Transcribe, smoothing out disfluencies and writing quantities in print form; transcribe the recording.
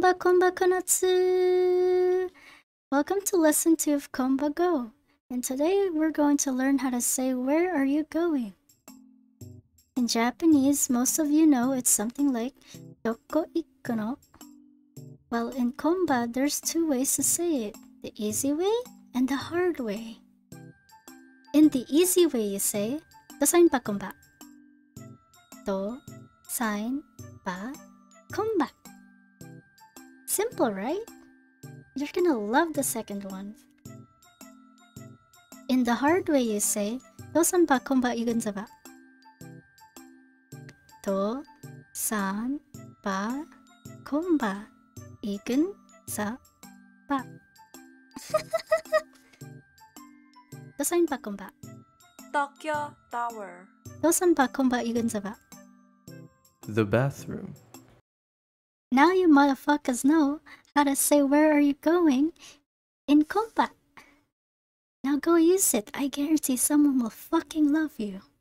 Konba Konatsu! Welcome to lesson 2 of Konba Go. And today we're going to learn how to say where are you going? In Japanese, most of you know it's something like Doko ikku no? Well, in Konba, there's 2 ways to say it. The easy way and the hard way. In the easy way you say, Dosain pa konba. Do, sain, pa, konba. Simple, right? You're gonna love the second one. In the hard way you say, Dosan pa konba igun sa ba? Do, san, pa, konba igun sa ba? Dosain pa konba? Tokyo Tower. Dosan pa konba igun sa ba? The bathroom. Now you motherfuckers know how to say where are you going in Konba. Now go use it. I guarantee someone will fucking love you.